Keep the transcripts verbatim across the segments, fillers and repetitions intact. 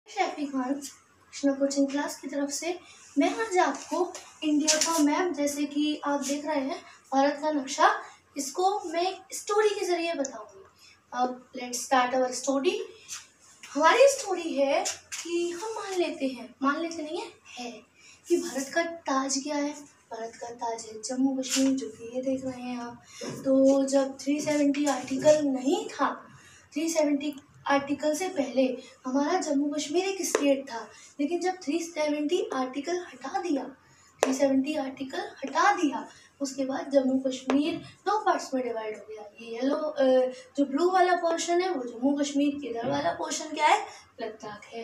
Khan Krishna coaching class की तरफ से मैं आज आपको इंडिया का मैप, जैसे कि आप देख रहे हैं भारत का नक्शा, इसको मैं स्टोरी के जरिए बताऊंगी। अब लेट्स स्टार्ट अवर स्टोरी। हमारी स्टोरी है कि हम मान लेते हैं मान लेते नहीं है, है कि भारत का ताज क्या है। भारत का ताज है जम्मू कश्मीर, जो कि ये देख रहे हैं आप। तो जब तीन सौ सत्तर आर्टिकल नहीं था, तीन सौ सत्तर आर्टिकल से पहले हमारा जम्मू कश्मीर एक स्टेट था, लेकिन जब तीन सौ सत्तर आर्टिकल हटा दिया तीन सौ सत्तर आर्टिकल हटा दिया उसके बाद जम्मू कश्मीर दो पार्ट्स में डिवाइड हो गया। ये येलो जो ब्लू वाला पोर्शन है वो जम्मू कश्मीर, इधर वाला पोर्शन क्या है, लद्दाख है।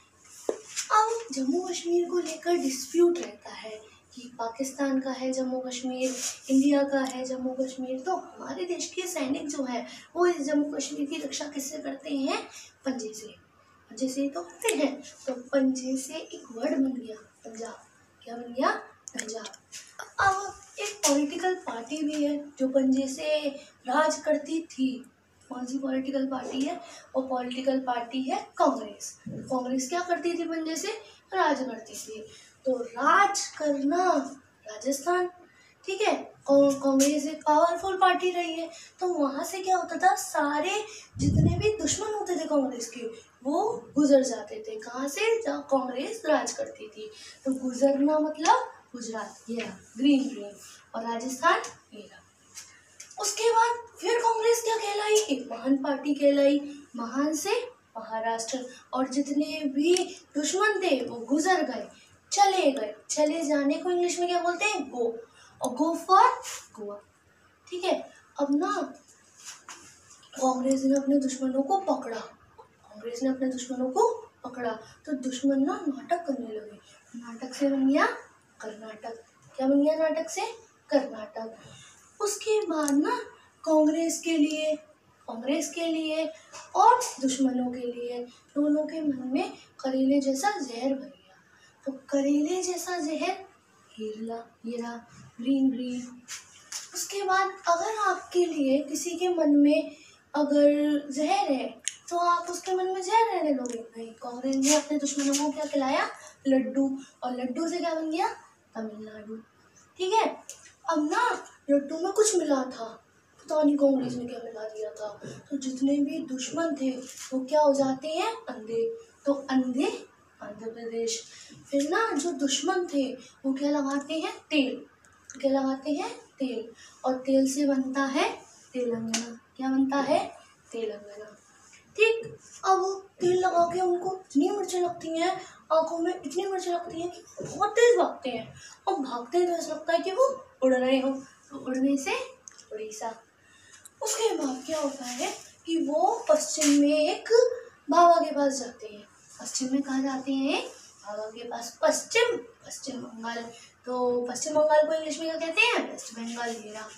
अब जम्मू कश्मीर को लेकर डिस्प्यूट रहता है कि पाकिस्तान का है जम्मू कश्मीर, इंडिया का है जम्मू कश्मीर। तो हमारे देश के सैनिक जो है वो इस जम्मू कश्मीर की रक्षा किससे करते हैं, पंजे से। पंजे से तो करते हैं, तो पंजे से एक वर्ड बन गया पंजाब। क्या बन गया, पंजाब। अब एक पॉलिटिकल पार्टी भी है जो पंजे से राज करती थी। कौन सी पॉलिटिकल पार्टी है, वो पॉलिटिकल पार्टी है कांग्रेस। कांग्रेस क्या करती थी, पंजे से राज करती थी। तो राज करना राजस्थान, ठीक है। कांग्रेस एक पावरफुल पार्टी रही है, तो वहां से क्या होता था, सारे जितने भी दुश्मन होते थे कांग्रेस के वो गुजर जाते थे। कहाँ से, जहाँ कांग्रेस राज करती थी। तो गुजरना मतलब गुजरात, ये रहा ग्रीन ग्रीन, और राजस्थान ये रहा। उसके बाद फिर कांग्रेस क्या कहलाई, एक महान पार्टी कहलाई। महान से महाराष्ट्र, और जितने भी दुश्मन थे वो गुजर गए, चले गए। चले जाने को इंग्लिश में क्या बोलते हैं, गो, और गो फॉर गोवा, ठीक है। अब ना कांग्रेस ने अपने दुश्मनों को पकड़ा कांग्रेस ने अपने दुश्मनों को पकड़ा तो दुश्मन ना नाटक करने लगे। नाटक से बन गया कर्नाटक। क्या बन गया नाटक से, कर्नाटक। उसके बाद ना कांग्रेस के लिए कांग्रेस के लिए और दुश्मनों के लिए दोनों के मन में करेले जैसा जहर भर गया। तो करेले जैसा जहर केरला, ये रहा ग्रीन ग्रीन। उसके बाद अगर आपके लिए किसी के मन में अगर जहर है तो आप उसके मन में जहर रहने दोगे, नहीं। कांग्रेस ने अपने दुश्मनों को क्या खिलाया, लड्डू, और लड्डू से क्या बन गया, तमिलनाडु, ठीक है। अब ना लड्डू में कुछ मिला था, पता नहीं कांग्रेस ने क्या मिला दिया था। तो जितने भी दुश्मन थे वो क्या हो जाते हैं, अंधे। तो अंधे आंध्र प्रदेश। फिर ना जो दुश्मन थे वो क्या लगाते हैं, तेल। क्या लगाते हैं, तेल, और तेल से बनता है तेलंगाना। क्या बनता है, तेलंगाना, ठीक। अब तेल लगा के उनको इतनी मिर्चें लगती हैं, आंखों में इतनी मिर्चें लगती हैं कि बहुत तेज भागते हैं, और भागते हैं तो ऐसा लगता है कि वो उड़ रहे हो। तो उड़ने से उड़ीसा। उसके बाद क्या होता है कि वो पश्चिम में एक बाबा के पास जाते हैं। पश्चिम में कहाँ जाते हैं, बाबा के पास। पश्चिम पश्चिम बंगाल। तो पश्चिम बंगाल को इंग्लिश में क्या कहते हैं, वेस्ट बंगाल,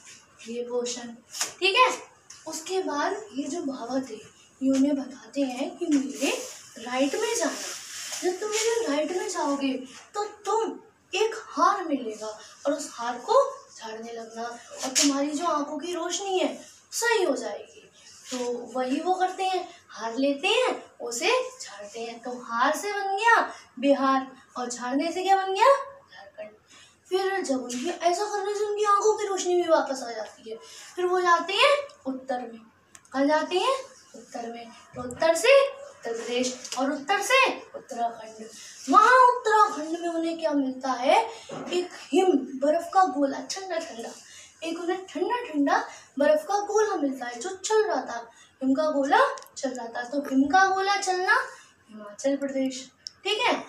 ये पोर्शन, ठीक है। उसके बाद ये जो बाबा थे ये उन्हें बताते हैं कि मेरे राइट में जाना। जब तुम मेरे राइट में जाओगे तो तुम एक हार मिलेगा, और उस हार को झाड़ने लगना, और तुम्हारी जो आंखों की रोशनी है सही हो जाएगी। तो वही वो करते हैं, हार लेते हैं, उसे झाड़ते हैं। तो हार से बन गया बिहार, और झाड़ने से क्या बन गया, झारखंड। फिर जब उनकी ऐसा करने से उनकी आंखों की रोशनी भी वापस आ जाती है, फिर वो जाते हैं उत्तर में। कहाँ जाते हैं, उत्तर में। तो उत्तर से उत्तर प्रदेश, और उत्तर से उत्तराखंड। वहाँ उत्तराखंड में उन्हें क्या मिलता है, एक हिम, बर्फ का गोला, ठंडा ठंडा, एक उन्हें ठंडा ठंडा बर्फ का गोला मिलता है जो चल रहा था। हिम का गोला चल रहा था, तो हिम का गोला चलना हिमाचल प्रदेश, ठीक है।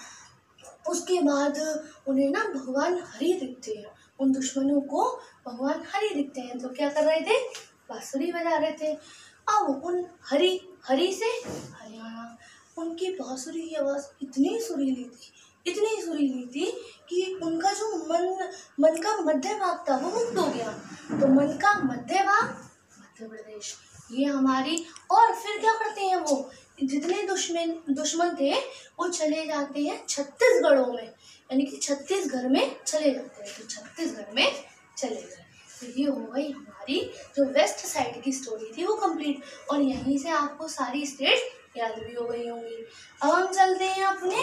उसके बाद उन्हें ना भगवान हरि दिखते हैं, उन दुश्मनों को भगवान हरि दिखते हैं। तो क्या कर रहे थे, बांसुरी बजा रहे थे। अब उन हरि हरि से हरियाणा, उनकी बांसुरी की आवाज़ इतनी सुरीली थी इतनी सुरीली थी कि उनका जो मन मन का मध्य भाग था वो मुक्त हो गया। तो मन का मध्य भाग मध्य प्रदेश, ये हमारी। और फिर क्या करते हैं, वो जितने दुश्मन दुश्मन थे वो चले जाते हैं छत्तीसगढ़ों में, यानी कि छत्तीसगढ़ में चले जाते हैं। तो छत्तीसगढ़ में चले गए। तो ये हो गई हमारी जो वेस्ट साइड की स्टोरी थी वो कंप्लीट, और यहीं से आपको सारी स्टेट याद भी हो गई होंगी। अब हम चलते हैं अपने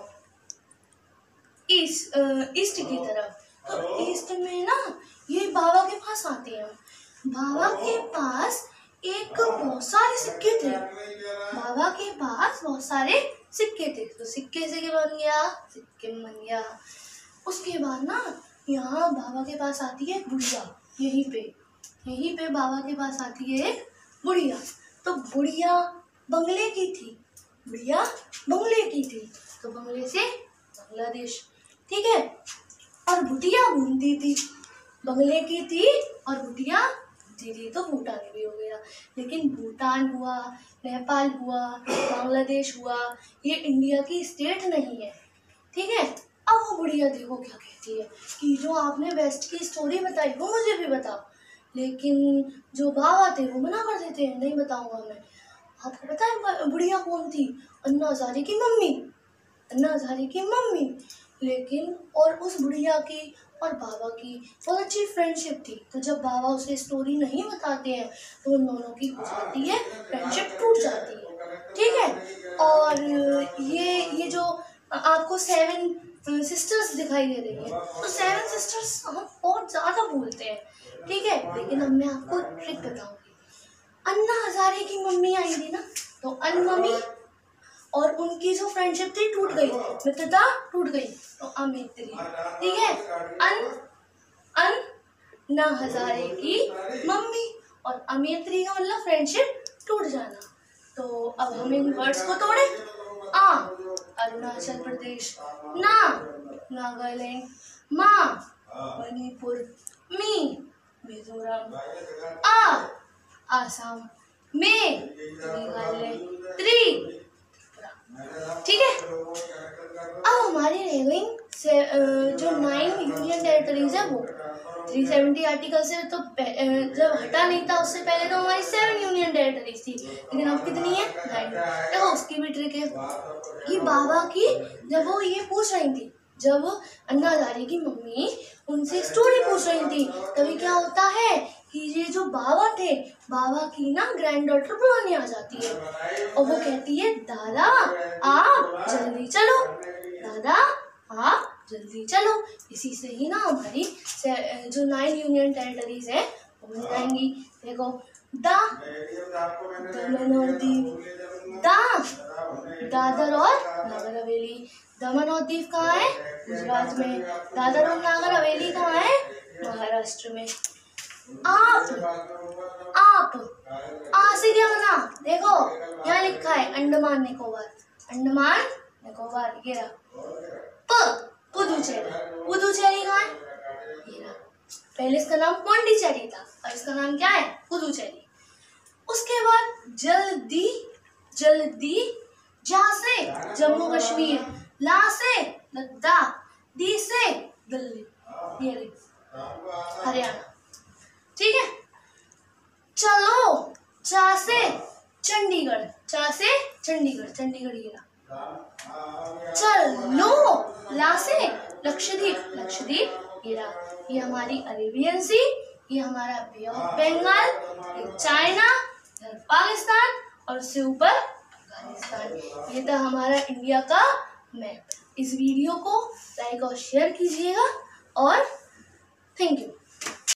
ईस्ट ईस्ट की तरफ। तो ईस्ट में ना ये बाबा के पास आते हैं। बाबा के पास एक बहुत सारे सिक्के थे। बाबा के पास बहुत सारे सिक्के थे। तो सिक्के से क्या बन गया? सिक्के बन गया। उसके बाद ना यहाँ बाबा के पास आती है एक बुढ़िया। यहीं पे यहीं पे बाबा के पास आती है एक बुढ़िया। तो बुढ़िया बंगले की थी। बुढ़िया बंगले की थी। तो बंगले से बांग्लादेश, ठीक है। और बुढ़िया घूमती थी। बंगले की थी और बुढ़िया घूमती थी। तो भूटान भी हो गया। लेकिन भूटान हुआ, नेपाल हुआ, बांग्लादेश हुआ, ये इंडिया की स्टेट नहीं है, ठीक है। अब वो बुढ़िया देखो क्या कहती है कि जो आपने वेस्ट की स्टोरी बताई वो मुझे भी बताओ। लेकिन जो बाबा थे वो मना कर देते हैं, नहीं बताऊंगा मैं। आपको पता है बुढ़िया कौन थी? अन्ना हजारे की मम्मी। अन्ना हजारे की मम्मी। लेकिन और उस बुढ़िया की और बाबा की बहुत अच्छी फ्रेंडशिप थी। तो जब बाबा उसे स्टोरी नहीं बताते हैं तो उन दोनों की हो जाती है फ्रेंडशिप, टूट जाती है, ठीक है। और ये ये जो आपको सेवन सिस्टर्स दिखाई दे रही है, तो सेवन सिस्टर्स हम बहुत ज़्यादा बोलते हैं, ठीक है। लेकिन अब मैं आपको ट्रिक बताऊंगी। अन्ना हजारे की मम्मी आई थी ना, तो अन मम्मी और उनकी जो फ्रेंडशिप थी टूट गई, मित्रता टूट गई, तो अमित्री, ठीक है। अन अन ना हजारे की मम्मी और अमित्री का मतलब फ्रेंडशिप टूट जाना। तो अब हम इन वर्ड्स को तोड़े। आ अरुणाचल प्रदेश, ना नागालैंड, मा मणिपुर, मी मिजोरम, आ आसाम, में मेघालय, त्रि, ठीक है। अब हमारी रह गई जो नाइन यूनियन टेरिटरीज है वो तीन सौ सत्तर आर्टिकल से तो जब हटा नहीं था उससे पहले तो हमारी सेवन यूनियन टेरिटरीज थी। लेकिन अब कितनी है? नाइन। देखो उसकी भी ट्रिक है कि बाबा की जब वो ये पूछ रही थी, जब अन्ना हजारे की मम्मी उनसे स्टोरी पूछ रही थी, तभी क्या होता है कि ये जो बाबा थे, बाबा की ना ग्रैंड डॉटर बुलाने आ जाती है और वो कहती है दादा आप जल्दी चलो, दादा आप जल्दी चलो। इसी से ही ना हमारी जो नाइन यूनियन टेरिटरीज है वो बन जाएंगी। देखो दा दमन और दीव, दा दादर और नागर हवेली। दमन और दीव कहाँ है? गुजरात में। दादर और नागर हवेली कहाँ है? महाराष्ट्र में। आप आप आ से क्या बना? देखो यहाँ लिखा है अंडमान निकोबार, अंडमान निकोबार। ये रहा प पुदुचेरी। पुदुचेरी कहाँ है? ये रहा। पहले इसका नाम पौंडीचेरी था और इसका नाम क्या है? पुदुचेरी। उसके बाद जल्दी जल्दी, जा से जम्मू कश्मीर, ला से लद्दाख, दी से दिल्ली, ये रही हरियाणा, ठीक है। चलो चा से चंडीगढ़, चा से चंडीगढ़, चंडीगढ़ ये रहा। चलो ला से लक्षद्वीप, लक्षद्वीप ये रहा। ये हमारी अरेबियन सी, ये हमारा बे ऑफ बंगाल, ये चाइना, पाकिस्तान और उससे ऊपर अफगानिस्तान। ये था हमारा इंडिया का मैप। इस वीडियो को लाइक और शेयर कीजिएगा और थैंक यू।